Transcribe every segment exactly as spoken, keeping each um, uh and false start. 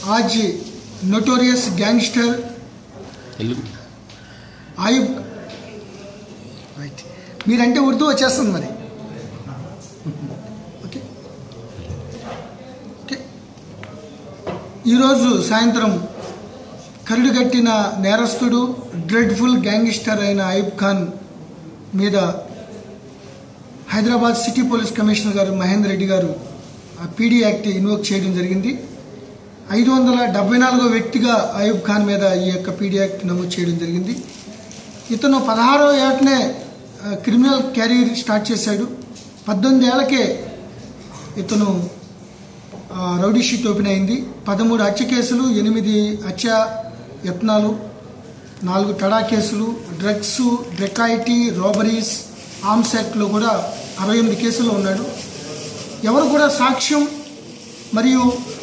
आज notorious gangster Ayub right मीरंटे उर्दू వచ్చేస్తుంది మరి ఓకే ఓకే ఈ రోజు సాయంత్రం కరుడుగట్టిన నేరస్తుడు డ్రెడ్ఫుల్ గ్యాంగ్స్టర్ అయిన అయూబ్ ఖాన్ మీద హైదరాబాద్ సిటీ పోలీస్ కమిషనర్ గారు మహేందర్ రెడ్డి గారు పీడీ యాక్ట్ ఇన్వోక్ చేయడం జరిగింది. ఐదు వందల డెబ్బై నాలుగో వ్యక్తిగా అయూబ్ ఖాన్ మీద ఈ యొక్క పీడీ యాక్ట్ నమోదు చేయడం జరిగింది. ఇతను పదహారో ఏటనే క్రిమినల్ క్యారియర్ స్టార్ట్ చేశాడు. పద్దెనిమిది ఏళ్లకే ఇతను రౌడీ షీట్ ఓపెన్ అయింది. పదమూడు హత్య కేసులు, ఎనిమిది హత్య యత్నాలు, నాలుగు టడా కేసులు, డ్రగ్స్, డెకాయిటీ, రాబరీస్, ఆర్మ్స్ యాక్ట్లో కూడా అరవై ఎనిమిది కేసుల్లో ఉన్నాడు. ఎవరు కూడా సాక్ష్యం మరియు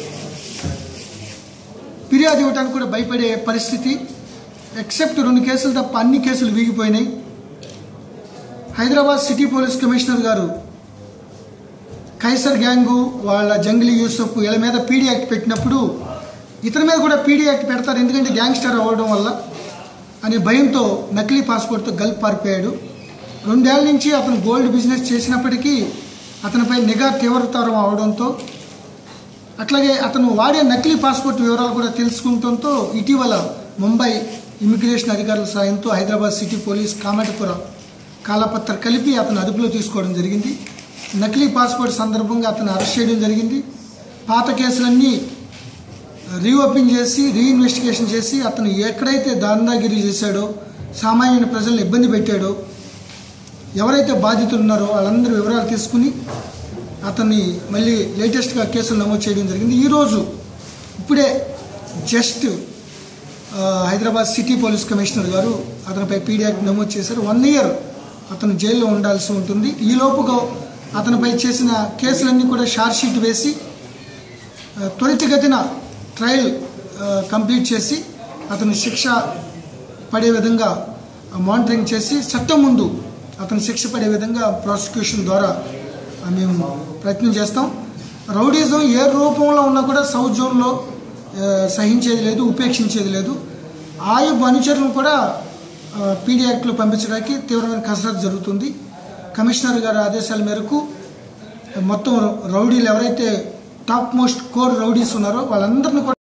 ఫిర్యాదు ఇవ్వడానికి కూడా భయపడే పరిస్థితి. ఎక్సెప్ట్ రెండు కేసులు తప్ప అన్ని కేసులు వీగిపోయినాయి. హైదరాబాద్ సిటీ పోలీస్ కమిషనర్ గారు ఖైసర్ గ్యాంగు వాళ్ళ జంగిలీ యూసఫ్ వీళ్ళ మీద పీడీ యాక్ట్ పెట్టినప్పుడు ఇతని మీద కూడా పీడీ యాక్ట్ పెడతారు, ఎందుకంటే గ్యాంగ్స్టర్ అవ్వడం వల్ల అనే భయంతో నకిలీ పాస్పోర్ట్తో గల్ఫ్ పారిపోయాడు. రెండేళ్ల నుంచి అతను గోల్డ్ బిజినెస్ చేసినప్పటికీ అతనిపై నిఘా తీవ్రతరం అవడంతో, అట్లాగే అతను వాడే నకిలీ పాస్పోర్ట్ వివరాలు కూడా తెలుసుకుంటంతో ఇటీవల ముంబై ఇమిగ్రేషన్ అధికారుల సాయంతో హైదరాబాద్ సిటీ పోలీస్ కామటిపుర కాలపత్ర కలిపి అతను అదుపులో తీసుకోవడం జరిగింది. నకిలీ పాస్పోర్ట్ సందర్భంగా అతను అరెస్ట్ చేయడం జరిగింది. పాత కేసులన్నీ రీఓపెన్ చేసి రీఇన్వెస్టిగేషన్ చేసి అతను ఎక్కడైతే దాందాగిరి చేశాడో, సామాన్య ప్రజలను ఇబ్బంది పెట్టాడో, ఎవరైతే బాధితులు ఉన్నారో వాళ్ళందరూ వివరాలు తీసుకుని అతన్ని మళ్ళీ లేటెస్ట్గా కేసులు నమోదు చేయడం జరిగింది. ఈరోజు ఇప్పుడే just Hyderabad city police commissioner గారు అతనిపై పీడీ యాక్ట్ నమోదు చేశారు. వన్ ఇయర్ అతను జైల్లో ఉండాల్సి ఉంటుంది. ఈలోపుగా అతనిపై చేసిన కేసులన్నీ కూడా షార్ట్ షీట్ వేసి త్వరితగతిన ట్రయల్ కంప్లీట్ చేసి అతను శిక్ష పడే విధంగా మానిటరింగ్ చేసి చట్టం ముందు అతను శిక్ష పడే విధంగా ప్రాసిక్యూషన్ ద్వారా మేము ప్రయత్నం చేస్తాం. రౌడీజం ఏ రూపంలో ఉన్నా కూడా సౌత్ జోన్లో సహించేది లేదు, ఉపేక్షించేది లేదు. ఆయుబ్ అనుచరులను కూడా పీడీ యాక్ట్లో పంపించడానికి తీవ్రమైన కసరత్తు జరుగుతుంది. కమిషనర్ గారి ఆదేశాల మేరకు మొత్తం రౌడీలు ఎవరైతే టాప్ మోస్ట్ కోర్ రౌడీస్ ఉన్నారో వాళ్ళందరినీ